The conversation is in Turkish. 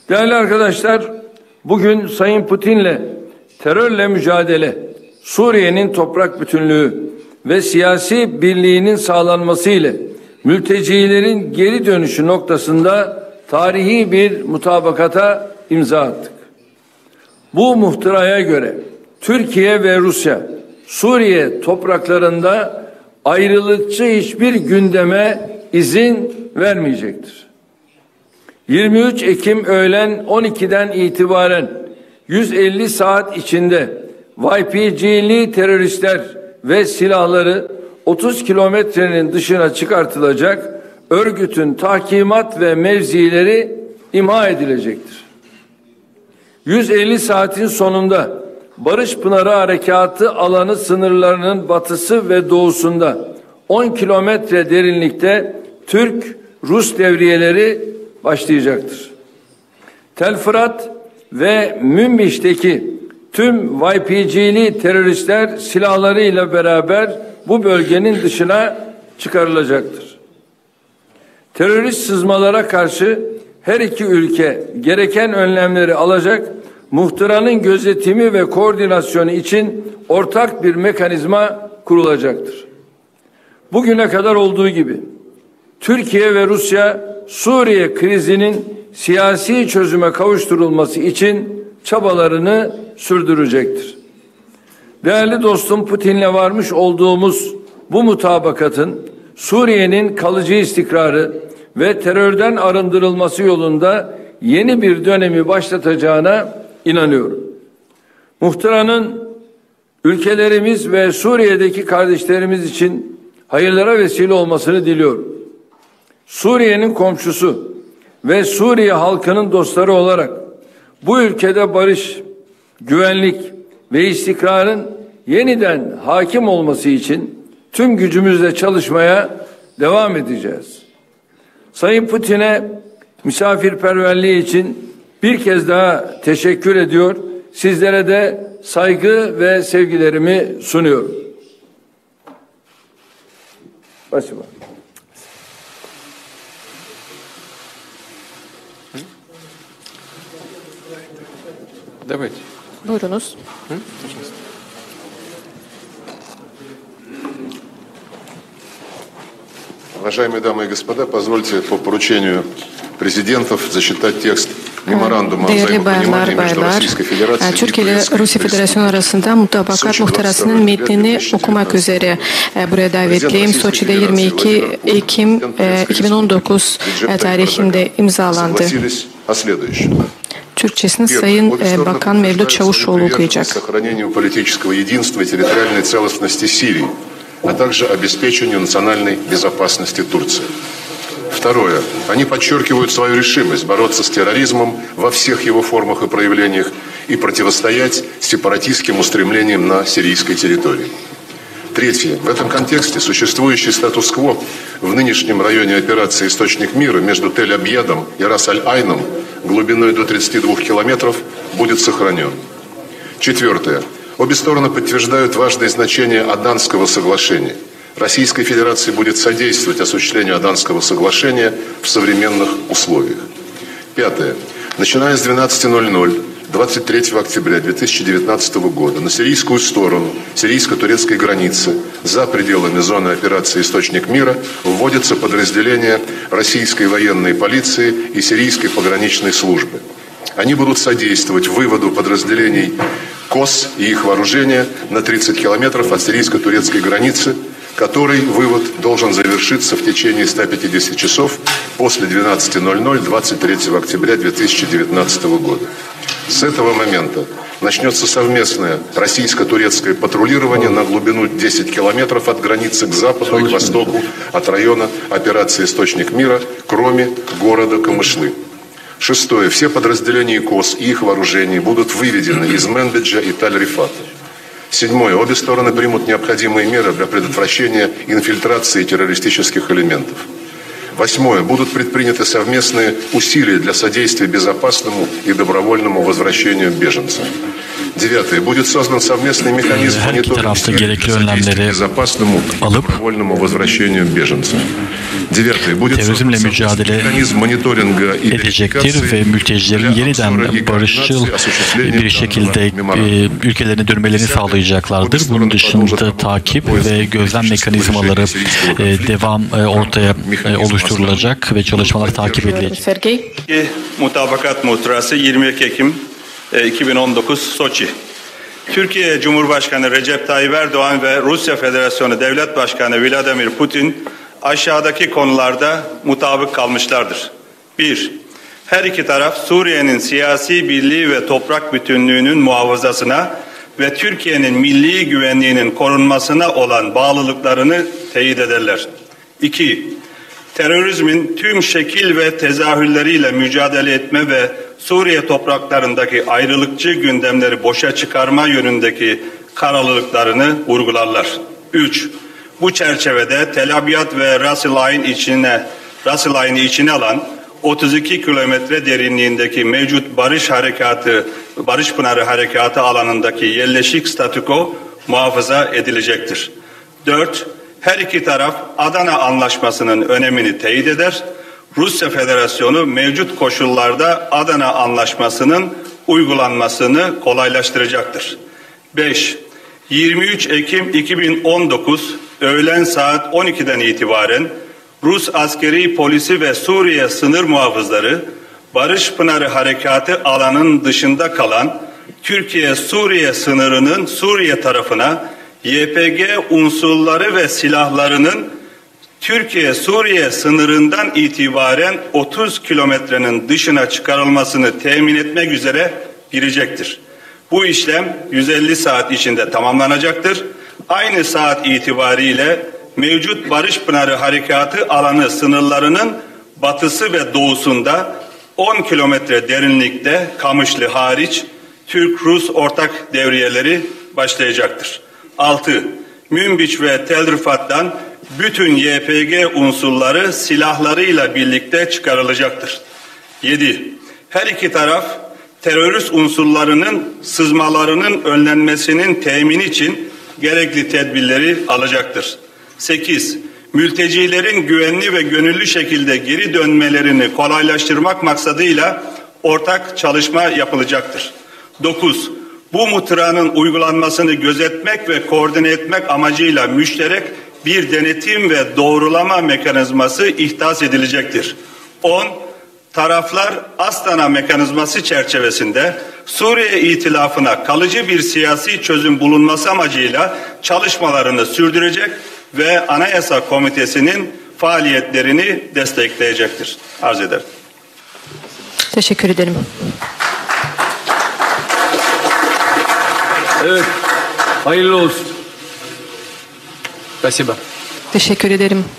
Değerli arkadaşlar, bugün Sayın Putin'le terörle mücadele, Suriye'nin toprak bütünlüğü ve siyasi birliğinin sağlanması ile mültecilerin geri dönüşü noktasında tarihi bir mutabakata imza attık. Bu muhtıraya göre Türkiye ve Rusya Suriye topraklarında ayrılıkçı hiçbir gündeme izin vermeyecektir. 23 Ekim öğlen 12'den itibaren 150 saat içinde YPG'li teröristler ve silahları 30 kilometrenin dışına çıkartılacak, örgütün tahkimat ve mevzileri imha edilecektir. 150 saatin sonunda Barış Pınarı Harekatı alanı sınırlarının batısı ve doğusunda 10 kilometre derinlikte Türk-Rus devriyeleri başlayacaktır. Tel Fırat ve Münbiş'teki tüm YPG'li teröristler silahlarıyla beraber bu bölgenin dışına çıkarılacaktır. Terörist sızmalara karşı her iki ülke gereken önlemleri alacak, muhtıranın gözetimi ve koordinasyonu için ortak bir mekanizma kurulacaktır. Bugüne kadar olduğu gibi Türkiye ve Rusya Suriye krizinin siyasi çözüme kavuşturulması için çabalarını sürdürecektir. Değerli dostum, Putin'le varmış olduğumuz bu mutabakatın Suriye'nin kalıcı istikrarı ve terörden arındırılması yolunda yeni bir dönemi başlatacağına inanıyorum. Muhtıranın ülkelerimiz ve Suriye'deki kardeşlerimiz için hayırlara vesile olmasını diliyorum. Suriye'nin komşusu ve Suriye halkının dostları olarak bu ülkede barış, güvenlik ve istikrarın yeniden hakim olması için tüm gücümüzle çalışmaya devam edeceğiz. Sayın Putin'e misafirperverliği için bir kez daha teşekkür ediyor. Sizlere de saygı ve sevgilerimi sunuyorum. Başıma. Давайте. Buyurunuz. Уважаемые дамы и господа, позвольте по поручению президентов зачитать текст меморандума о взаимопонимании между Российской Federasyonu Türkiye ile Rusya Federasyonu arasında mutabakat muhtırasının metnini okumak üzere buraya davetliyim. Soçi'de 22 Ekim 2019 tarihinde imzalandı. Türkçesini Sayın Bakan Mevlüt Çavuşoğlu okuyacak. А также обеспечению национальной безопасности Турции. Второе. Они подчеркивают свою решимость бороться с терроризмом во всех его формах и проявлениях и противостоять сепаратистским устремлениям на сирийской территории. Третье. В этом контексте существующий статус-кво в нынешнем районе операции «Источник мира» между Тель-Абьядом и Рас-Аль-Айном глубиной до 32 километров будет сохранен. Четвертое. Обе стороны подтверждают важное значение Аданского соглашения. Российской Федерации будет содействовать осуществлению Аданского соглашения в современных условиях. Пятое. Начиная с 12:00 23 октября 2019 года на сирийскую сторону сирийско-турецкой границы за пределами зоны операции «Источник мира» вводятся подразделения российской военной полиции и сирийской пограничной службы. Они будут содействовать выводу подразделений КОС и их вооружения на 30 километров от сирийско-турецкой границы, который вывод должен завершиться в течение 150 часов после 12:00 23 октября 2019 года. С этого момента начнется совместное российско-турецкое патрулирование на глубину 10 километров от границы к западу и к востоку от района операции «Источник мира», кроме города Камышлы. Шестое. Все подразделения КОС и их вооружения будут выведены из Менбиджа и Таль-Рифата. Седьмое. Обе стороны примут необходимые меры для предотвращения инфильтрации террористических элементов. Восьмое. Будут предприняты совместные усилия для содействия безопасному и добровольному возвращению беженцев. Девятое. Будет создан совместный механизм Her iki tarafta gerekli önlemleri безопасному alıp добровольному возвращению беженцев. Девятое. Будет terörizmle создан mücadele механизм мониторинга и edecektir ve mültecilerin yeniden barışçıl bir şekilde ülkelerine dönmelerini sağlayacaklardır. Bunun dışında takip ve gözlem mekanizmaları devam ortaya oluşturulacak ve çalışmalar takip edilecek. Sergey. Mutabakat muhtırası 22 Ekim 2019 Soçi. Türkiye Cumhurbaşkanı Recep Tayyip Erdoğan ve Rusya Federasyonu Devlet Başkanı Vladimir Putin aşağıdaki konularda mutabık kalmışlardır. 1. Her iki taraf Suriye'nin siyasi birliği ve toprak bütünlüğünün muhafazasına ve Türkiye'nin milli güvenliğinin korunmasına olan bağlılıklarını teyit ederler. 2. Terörizmin tüm şekil ve tezahürleriyle mücadele etme ve Suriye topraklarındaki ayrılıkçı gündemleri boşa çıkarma yönündeki kararlılıklarını vurgularlar. 3. Bu çerçevede Tel Abyad ve Ras el Ayn'i içine alan 32 kilometre derinliğindeki mevcut Barış Pınarı Harekatı alanındaki yerleşik statüko muhafaza edilecektir. 4. Her iki taraf Adana Anlaşması'nın önemini teyit eder. Rusya Federasyonu mevcut koşullarda Adana Anlaşması'nın uygulanmasını kolaylaştıracaktır. 5. 23 Ekim 2019 öğlen saat 12'den itibaren Rus askeri polisi ve Suriye sınır muhafızları Barış Pınarı Harekatı alanının dışında kalan Türkiye-Suriye sınırının Suriye tarafına YPG unsurları ve silahlarının Türkiye-Suriye sınırından itibaren 30 kilometrenin dışına çıkarılmasını temin etmek üzere girecektir. Bu işlem 150 saat içinde tamamlanacaktır. Aynı saat itibariyle mevcut Barış Pınarı Harekatı alanı sınırlarının batısı ve doğusunda 10 kilometre derinlikte Kamışlı hariç Türk-Rus ortak devriyeleri başlayacaktır. 6. Münbiç ve Tel Rifat'tan bütün YPG unsurları silahlarıyla birlikte çıkarılacaktır. 7. Her iki taraf terörist unsurlarının sızmalarının önlenmesinin temini için gerekli tedbirleri alacaktır. 8. Mültecilerin güvenli ve gönüllü şekilde geri dönmelerini kolaylaştırmak maksadıyla ortak çalışma yapılacaktır. 9. Bu muhtıranın uygulanmasını gözetmek ve koordine etmek amacıyla müşterek bir denetim ve doğrulama mekanizması ihdas edilecektir. 10. Taraflar Astana mekanizması çerçevesinde Suriye İtilafı'na kalıcı bir siyasi çözüm bulunması amacıyla çalışmalarını sürdürecek ve Anayasa Komitesi'nin faaliyetlerini destekleyecektir. Arz ederim. Teşekkür ederim. Evet. Hayırlı olsun. Спасибо. Teşekkür ederim.